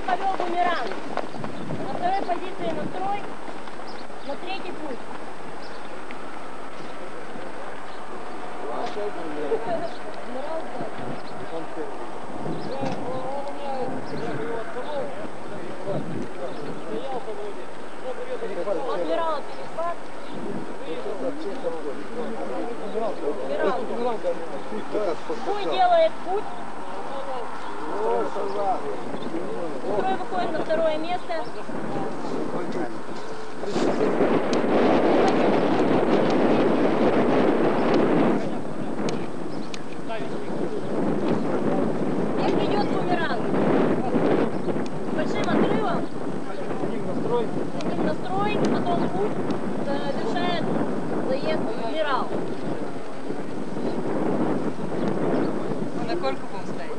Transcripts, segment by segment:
повел бумеранг. На второй позиции настрой, на третий путь. Адмирал перехват. Путь делает путь. Второй выходит на второе место. Как идет бумеранг? С большим отрывом. Настрой, потом путь завершает заезд адмирал. На сколько будем стоять?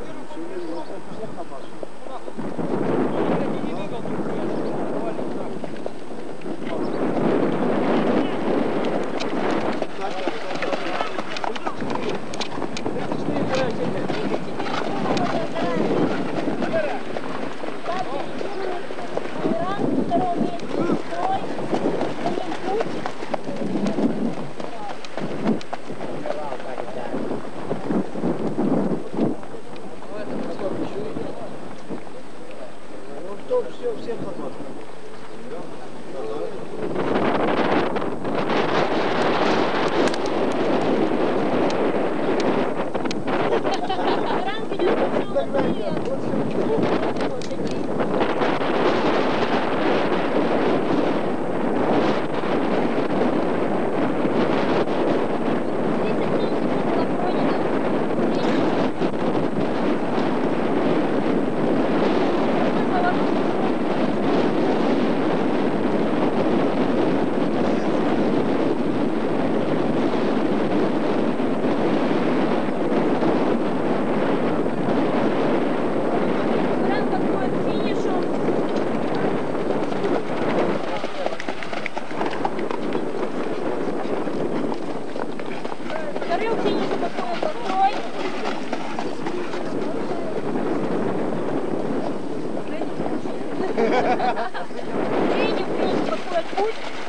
Все, всем подмазано. Вторым финиш подходит настрой. Третьим финиш подходит путь.